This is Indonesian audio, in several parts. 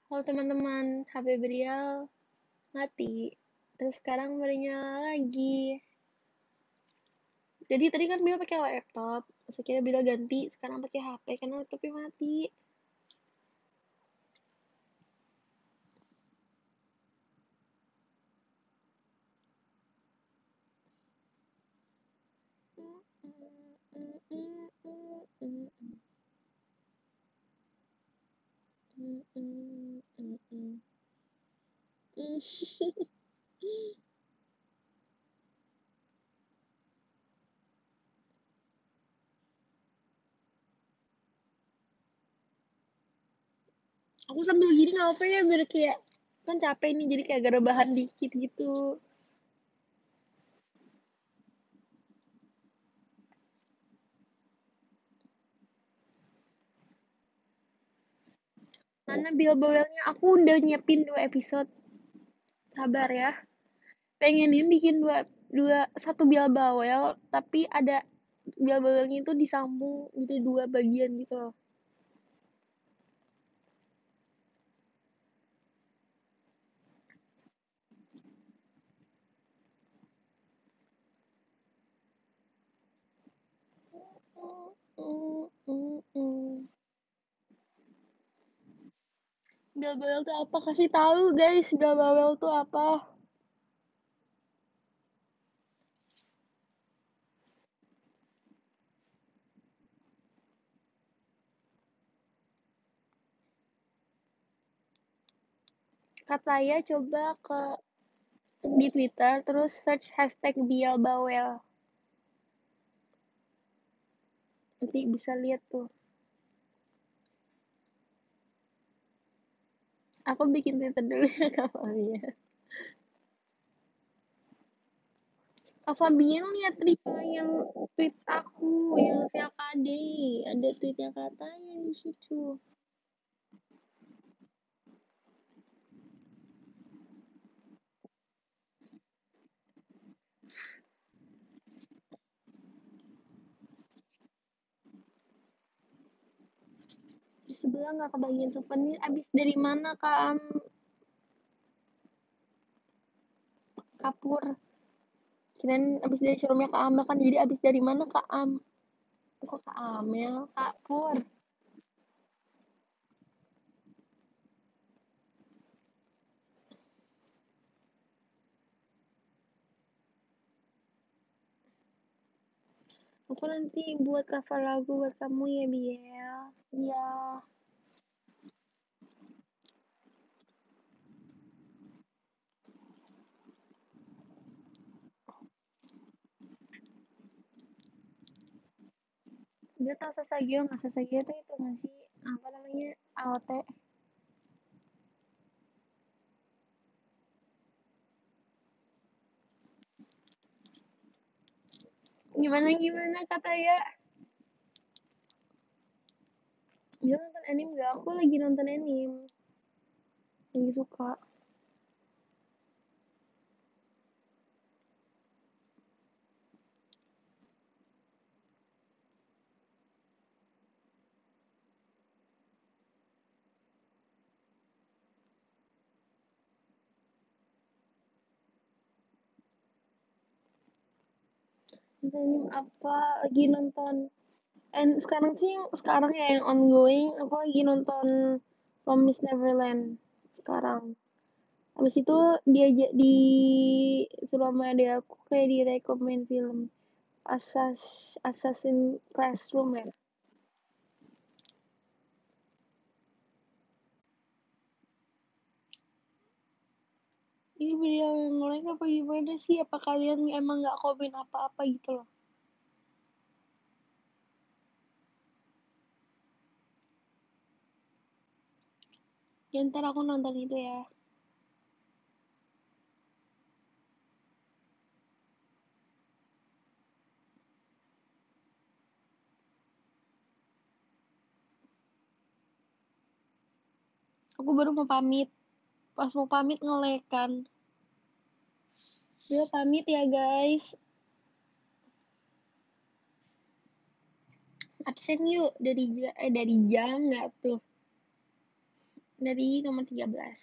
Halo teman-teman, HP Brial mati. Terus sekarang baru nyala lagi. Jadi tadi kan Brial pakai laptop. Terus akhirnya Brial ganti, sekarang pakai HP karena laptopnya mati. Aku sambil gini nggak apa ya, biar kayak kan capek nih, jadi kayak agak rebahan dikit gitu. Mana Bill Bowelnya? Aku udah nyiapin 2 episode. Sabar ya. Pengenin bikin dua satu Bill Bowel, tapi ada Bill Bowelnya itu disambung jadi 2 bagian gitu loh. Bill Bowel tuh apa? Kasih tahu guys, Bill Bowel tuh apa? Katanya coba ke di Twitter terus search hashtag Bill Bowel. Nanti bisa lihat tuh. Aku bikin Twitter dulu ya Kak Fabia. Kak Fabia lihat yang tweet aku yang si AKD. Ada tweet yang katanya di situ. Di sebelah nggak kebagian souvenir. Abis dari mana Kak Kapur? Kirain abis dari showroomnya Kak Am, kan jadi abis dari mana Kak Am? Kok Kak Amel? Kak Pur. Aku nanti buat cover lagu buat kamu ya Biel. Iya. Dia tahu Sasagio nggak? Sasagio tuh itu nggak sih? Apa namanya? AOT. Gimana gimana kata ya? Dia nonton anime gak? Aku lagi nonton anime. Lagi suka. Nonton anime apa? Lagi nonton. And sekarang sih sekarang ya yang ongoing. Aku lagi nonton Promise Neverland sekarang. Habis itu diajak di selama ada aku kayak direkomend film Assassin Classroom ya. Ini beliau yang mulai apa gimana sih? Apa kalian emang nggak komen apa-apa gitu loh? Ya ntar aku nonton itu ya. Aku baru mau pamit. Pas mau pamit ngelekan. Dia pamit ya guys. Absen yuk dari jam nggak tuh? dari nomor 13.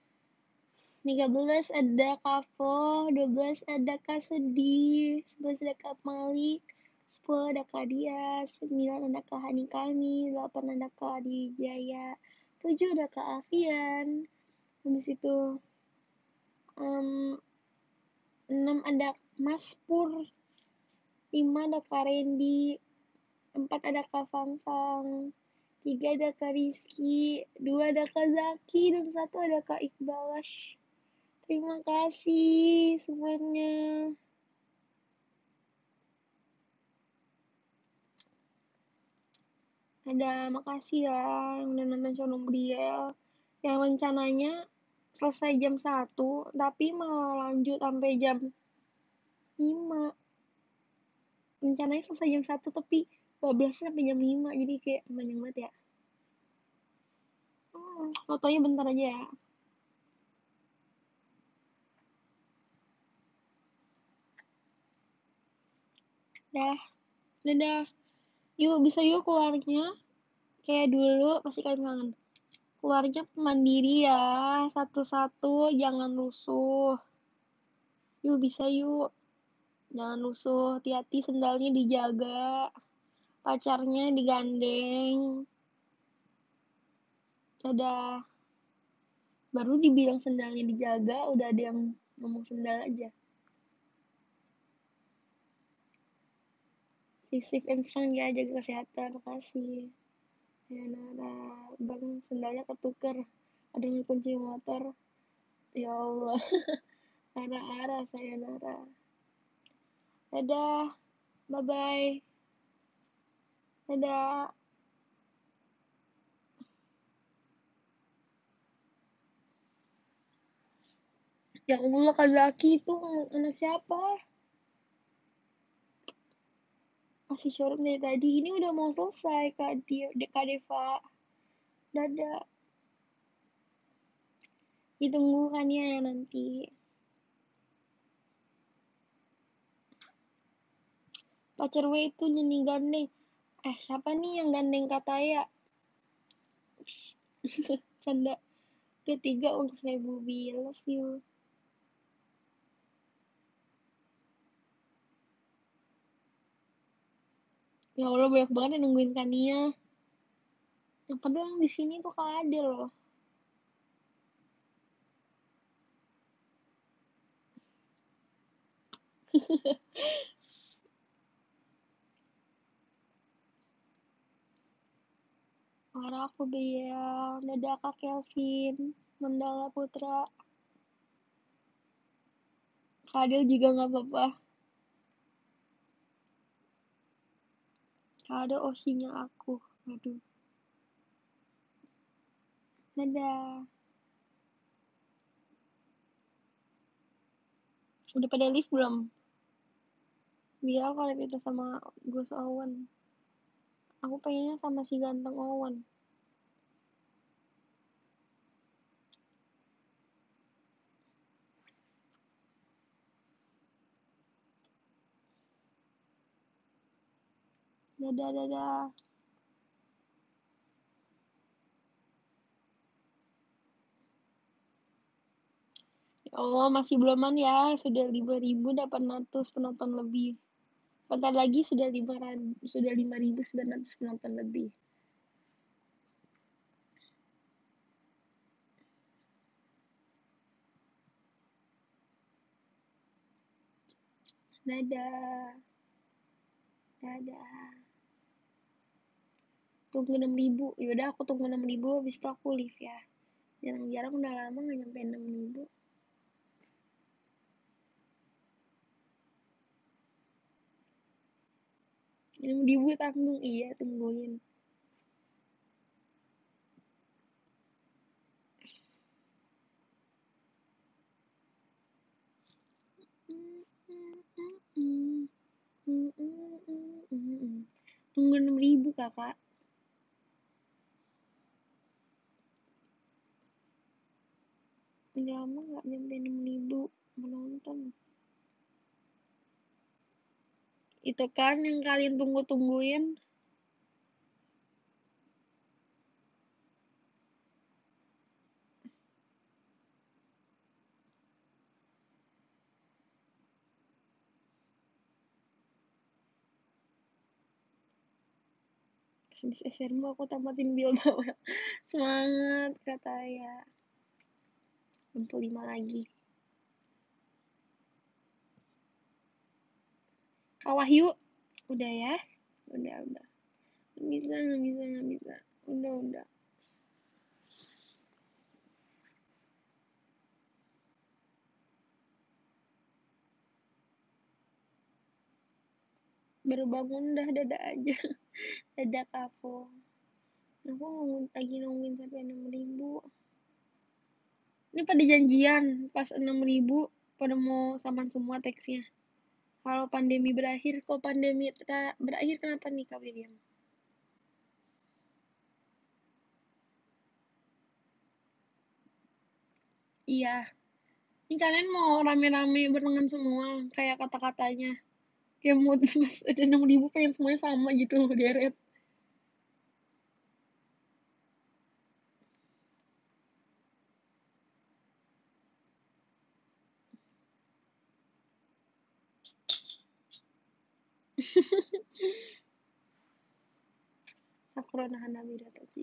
13 ada Kavo, 12 ada Kak Sedih, 11 ada Kak Malik, 10 ada Kak Dias, 9 ada Kak Hani Kami, 8 ada Kak Adi Jaya, 7 ada Kak Alfian, habis itu 6 ada Mas Pur, 5 ada Kak Randy, 4 ada Kak Fang Fang, 3 ada Kak Rizky, 2 ada Kak Zaki, dan 1 ada Kak Iqbalash. Terima kasih semuanya. Makasih ya yang udah nonton Sono Briel. Yang rencananya selesai jam 1, tapi malah lanjut sampai jam 5. Rencananya selesai jam 1, tapi 12 sampai jam 5. Jadi kayak panjang banget ya. Fotonya bentar aja ya. Dadah. Yuk, bisa yuk keluarnya. Kayak dulu, pasti kalian kangen. Keluarnya mandiri ya, satu-satu, jangan rusuh. Yuk, bisa yuk. Jangan rusuh, hati-hati sendalnya dijaga. Pacarnya digandeng. Dadah. Baru dibilang sendalnya dijaga, udah ada yang ngomong sendal aja. Stay safe and strong ya, jaga kesehatan. Makasih. Sayonara. Bang, sendalnya ketuker. Ada yang kunci motor. Ya Allah. Ara-ara, sayonara. Dadah. Bye-bye. Dadah. Ya Allah, Kak Zaki itu anak siapa? Masih showroom dari tadi. Ini udah mau selesai, Kak Deva. Dadah. Ditunggu kan ya nanti. Pacar W itu nyanyi gandeng. Siapa nih yang gandeng kata ya? Canda. Udah 3 untuk saya Bubi. Love you. Ya Allah, banyak banget yang nungguin Kania. Yang padahal yang di sini tuh Kak Ade loh. Marah aku Bea. Dadah Kak Kelvin. Mandala Putra. Kak Adel juga gak apa-apa. Kak Adel osinya aku. Aduh. Dadah. Udah pada live belum? Biar kalau itu sama Gus Owen. Aku pengennya sama si ganteng Owen. Dadah. Ya Allah, masih beloman ya. Sudah 5.800 penonton lebih. Bentar lagi sudah 5.900 penonton lebih. Dadah. Tunggu 6.000. Yaudah aku tunggu 6.000, habis itu aku live ya. Jarang-jarang udah lama gak nyampe 6.000. 6.000 tanggung, iya tungguin. Tunggu 6.000 kakak. Udah lama gak nyampe 6.000 menonton. Itu kan yang kalian tunggu-tungguin. . habis SRM aku tamatin Bilbao. Semangat kata ya. 65 lagi. Kak Wahyu, udah ya? Udah. Nggak bisa. Udah. Baru bangun dah dada aja. Dada kapok. Aku lagi nungguin sampai 6.000. Ini pada janjian pas 6.000 pada mau saman semua teksnya. Kalau pandemi berakhir, kok pandemi berakhir kenapa nih Kak William? Iya, ini kalian mau rame-rame barengan semua kayak kata-katanya. Kayak mau mas ada 6.000 pengen semuanya sama gitu deret. Sakura nahan nabi datachi.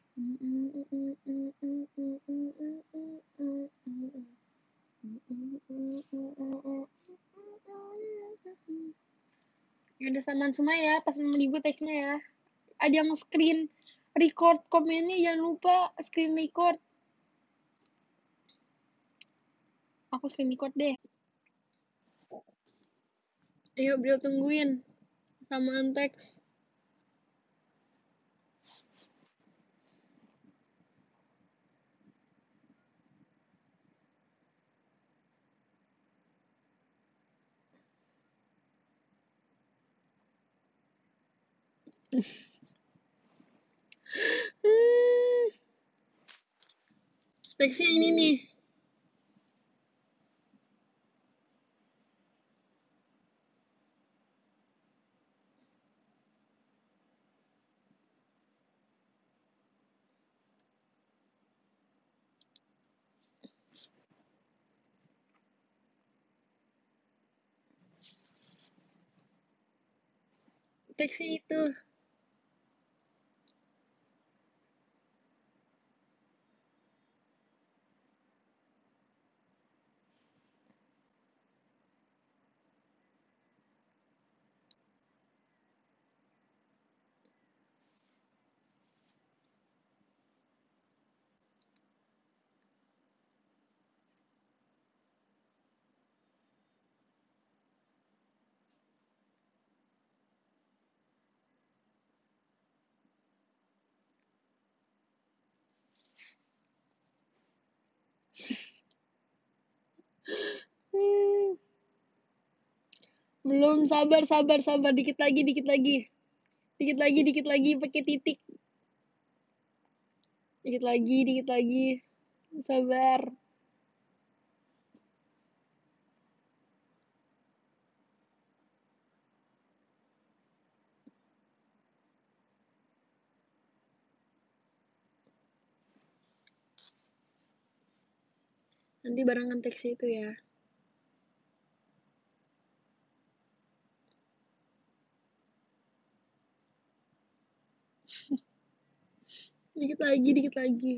Ya udah saman semua ya pas 6.000 teksnya ya. Ada yang screen record komennya jangan lupa screen record. Aku screen record deh. Ayo beliau tungguin samaan teks. Teksnya ini nih. Teksnya itu. Belum, sabar dikit lagi. Dikit lagi pakai titik. Dikit lagi. Sabar. Nanti barengan teksnya itu ya. Dikit lagi.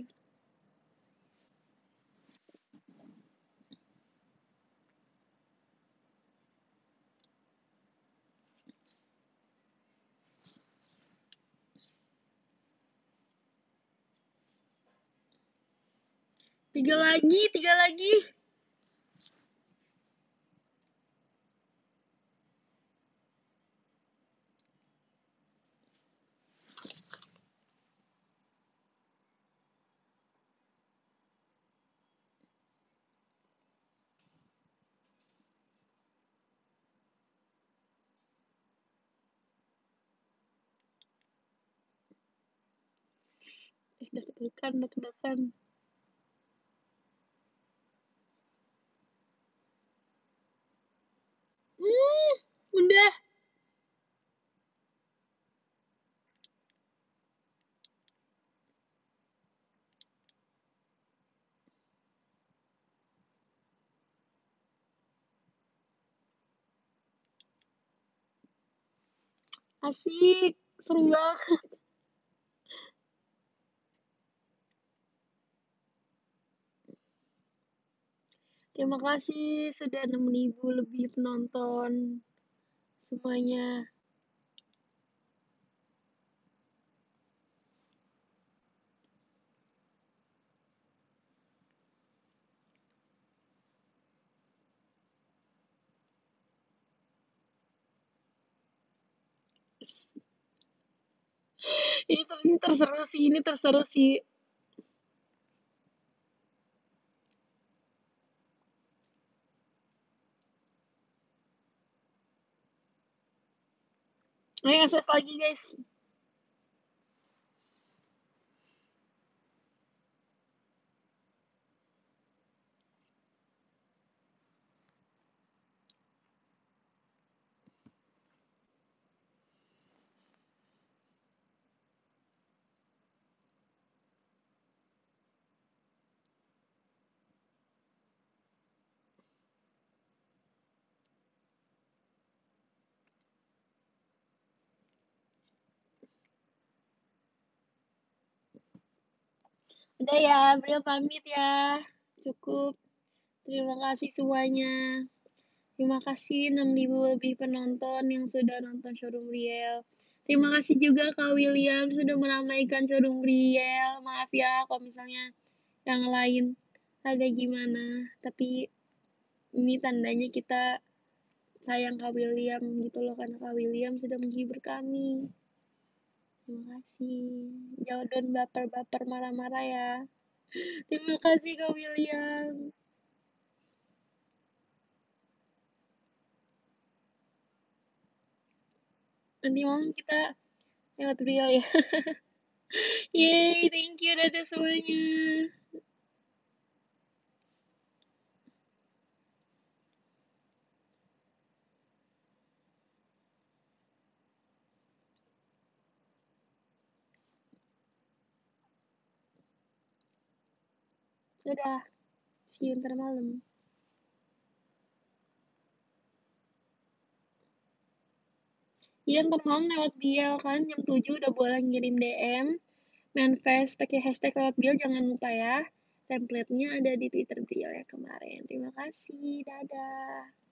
Tiga lagi. Deg-degan. Udah. Asik. Seru banget. Terima kasih sudah 6.000 lebih penonton semuanya. Ini terseru sih, ini terseru sih. Ayo save lagi guys. Udah ya, beliau pamit ya. Cukup. Terima kasih semuanya. Terima kasih 6.000 lebih penonton yang sudah nonton Showroom Riel. Terima kasih juga Kak William sudah meramaikan Showroom Riel. Maaf ya kalau misalnya yang lain agak gimana. Tapi ini tandanya kita sayang Kak William gitu loh. Karena Kak William sudah menghibur kami. Terima kasih. Jangan baper-baper marah-marah ya. Terima kasih Kak William. Nanti malam kita lewat beliau ya. Yeay, thank you dadah semuanya. Dadah, see you ntar malam. Iya ntar malam lewat Biel kan, jam 7 udah boleh ngirim DM. Manifest pakai hashtag lewat Biel, jangan lupa ya. Template-nya ada di Twitter beliau ya kemarin. Terima kasih, dadah.